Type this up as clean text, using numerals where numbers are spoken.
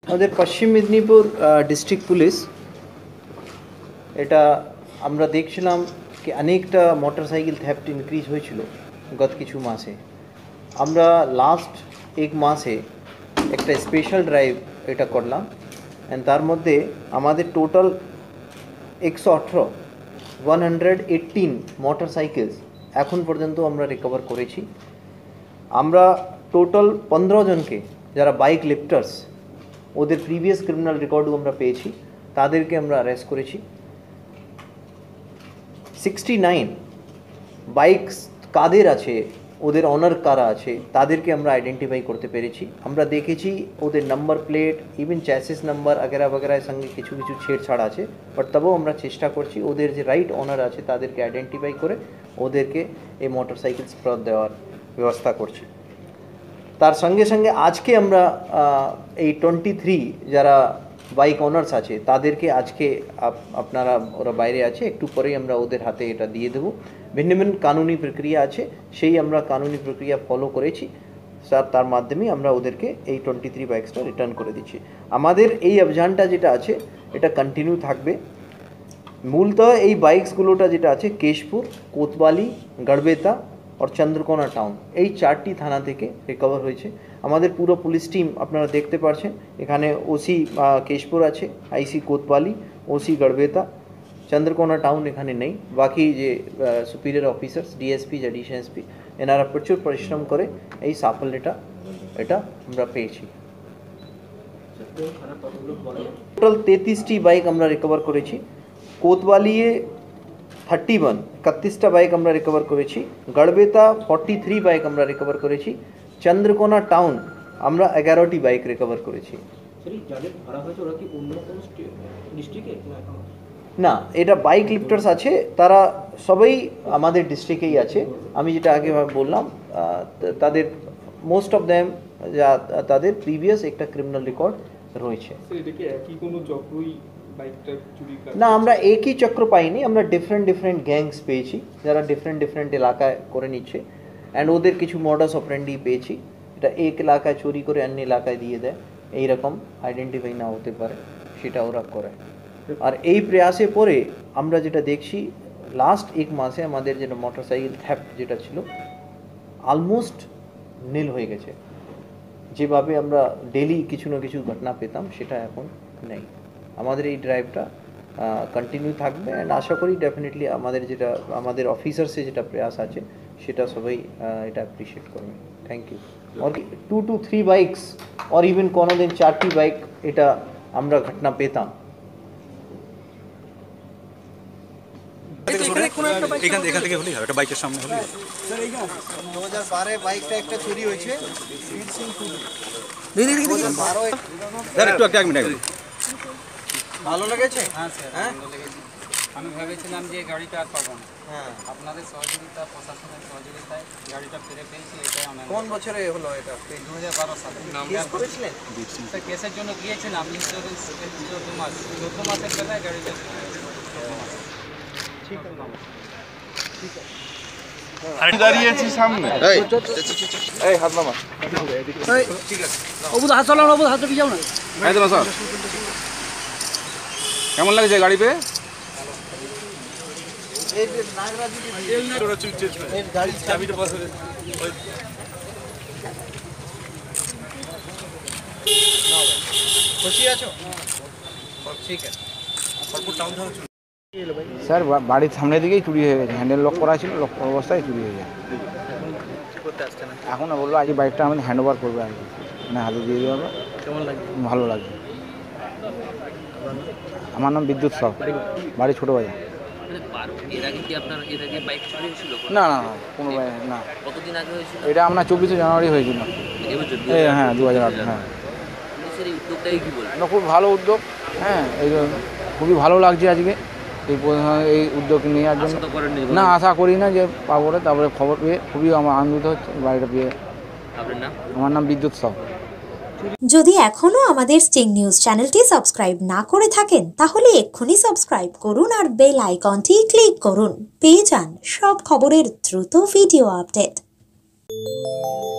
আমাদের পশ্চিম Medinipur district police এটা আমরা দেখছিলাম কি অনেকটা মোটরসাইকেল থ্যাফট ইনক্রিজ হয়েছিল গত কিছু মাসে। আমরা লাস্ট এক মাসে একটা স্পেশাল ড্রাইভ এটা করলাম, অ্যান্ড তার মধ্যে আমাদের টোটাল 118 মোটরসাইকেলস এখন পর্যন্ত আমরা রিকভার করেছি। আমরা টোটাল 15 জনকে যারা বাইক লিফটার্স ওদের প্রিভিয়াস ক্রিমিনাল রেকর্ডও আমরা পেয়েছি, তাদেরকে আমরা অ্যারেস্ট করেছি। 69 বাইকস কাদের আছে, ওদের অনার কারা আছে, তাদেরকে আমরা আইডেন্টিফাই করতে পেরেছি। আমরা দেখেছি ওদের number plate, even chassis number আগেরা বগেরার সঙ্গে কিছু কিছু ছেড়ছাড় আছে, বাট তবুও আমরা চেষ্টা করছি ওদের যে রাইট অনার আছে তাদেরকে আইডেন্টিফাই করে ওদেরকে এই মোটরসাইকেলস ফেরত দেওয়ার ব্যবস্থা করছি। তার সঙ্গে সঙ্গে আজকে আমরা এই 23 যারা বাইক অনার্স আছে তাদেরকে আজকে আপনারা ওরা বাইরে আছে, একটু পরেই আমরা ওদের হাতে এটা দিয়ে দেবো। ভিন্ন ভিন্ন কানুনি প্রক্রিয়া আছে, সেই আমরা কানুনি প্রক্রিয়া ফলো করেছি স্যার, তার মাধ্যমে আমরা ওদেরকে এই 23 বাইকসটা রিটার্ন করে দিচ্ছি। আমাদের এই অভিযানটা যেটা আছে এটা কন্টিনিউ থাকবে। মূলত এই বাইকসগুলোটা যেটা আছে কেশপুর, কোতवाली, গড়বেতা और চন্দ্রকোনা টাউন এই 4টি থানা থেকে রিকভার হয়েছে। আমাদের পুরো পুলিশ টিম আপনারা দেখতে পাচ্ছেন, এখানে ওসি কেশপুর আছে, IC Kotwali, OC Garhbeta, Chandrakona town এখানে নেই। বাকি যে superior officers, DSP, additional SP, এনারা প্রচুর পরিশ্রম করে এই সাফল্যটা আমরা পেয়েছি। টোটাল 33টি বাইক আমরা রিকভার করেছি। কোতवाली 31টা বাইক আমরা রিকভার করেছি। গড়বেতা 43 বাইক আমরা রিকভার করেছি। চন্দ্রকোনা টাউন আমরা 11টি বাইক রিকভার করেছি। না, এটা বাইক লিফটার্স আছে, তারা সবাই আমাদের ডিস্ট্রিক্টেই আছে। আমি যেটা আগে বললাম তাদের মোস্ট অফ দ্যাম তাদের প্রিভিয়াস একটা ক্রিমিনাল রেকর্ড রয়েছে। না, আমরা একই চক্র পাইনি, আমরা ডিফারেন্ট গ্যাংস পেয়েছি যারা ডিফারেন্ট এলাকায় করে নিচ্ছে, অ্যান্ড ওদের কিছু মডাস অপারেন্ডি পেয়েছি। এটা এক এলাকায় চুরি করে অন্য এলাকায় দিয়ে দেয়, এইরকম আইডেন্টিফাই না হতে পারে সেটা ওরা করে। আর এই প্রয়াসে পরে আমরা যেটা দেখছি লাস্ট এক মাসে আমাদের যেটা মোটরসাইকেল থ্যাফট যেটা ছিল অলমোস্ট নীল হয়ে গেছে। যেভাবে আমরা ডেলি কিছু না কিছু ঘটনা পেতাম সেটা এখন নেই। আমাদের এই ড্রাইভটা কন্টিনিউ থাকবে, অ্যান্ড আশা করি ডেফিনেটলি আমাদের অফিসার্সে যেটা প্রয়াস আছে সেটা সবাই এটা অ্যাপ্রিসিয়েট করবে। Thank you. और 2 to 3 বাইকস और ইভেন কোনো দিন 4টি বাইক এটা আমরা ঘটনা পেতাম। এখান থেকে হলেই হবে, একটা বাইকের সামনে হলেই হবে। 2012 বাইকটা একটা চুরি হয়েছে। এক মিনিট ভালো লেগেছে? হ্যাঁ স্যার, ভালো লেগেছে। আমি ভেবেছিলাম যে গাড়িটা আর পাবো না। হ্যাঁ, আপনাদের সহযোগিতা, প্রশাসনের সহযোগিতায় গাড়িটা ফিরে পেয়েছি, এটাই অনেক। কোন বছরে হলো এটা? 2012 সালে। কেস করেছিলেন? স্যার কেসের জন্য গিয়েছিলাম, ইন্স্যুরেন্স 14 মাসের বেলায় গাড়িটা ঠিক আছে। দাঁড়িয়েছি সামনে, এই হাত নামা। ঠিক আছে, অবুধ হাত চালানো, অবুধ হাতে যাও না। কেমন লাগছে গাড়ি পেয়ে? এই যে নাগরাজ এই গাড়ি চাবিটা বসে খুশি আছো? ঠিক আছে। স্যার বাড়ির সামনের দিকেই চুরি হয়ে গেছে, হ্যান্ডেল লক করা ছিল, লক অবস্থায় চুরি হয়ে যায়। এখন বললো আজ বাইকটা আমাদের হ্যান্ড ওভার করবে, আর মানে হাতে দিয়ে দেওয়া হবে। কেমন লাগছে? ভালো লাগছে। আমার নাম বিদ্যুৎ সাউ, বাড়ি ছোটো বাজার। না না না, কোনো বাইক না। এটা আপনার 24 জানুয়ারি হয়েছিল। হ্যাঁ, 2008। হ্যাঁ, খুব ভালো উদ্যোগ। হ্যাঁ, এই খুবই ভালো লাগছে আজকে এই উদ্যোগ নেওয়ার জন্য। না, আশা করি না যে পাবো, তারপরে খবর পেয়ে খুবই আমার আনন্দিত হচ্ছে গাড়িটা পেয়ে। আমার নাম বিদ্যুৎ সাউ। যদি এখনও আমাদের স্টিং নিউজ চ্যানেলটি সাবস্ক্রাইব না করে থাকেন তাহলে এক্ষুনি সাবস্ক্রাইব করুন আর বেল আইকনটি ক্লিক করুন। পেয়ে যান সব খবরের দ্রুত ভিডিও আপডেট।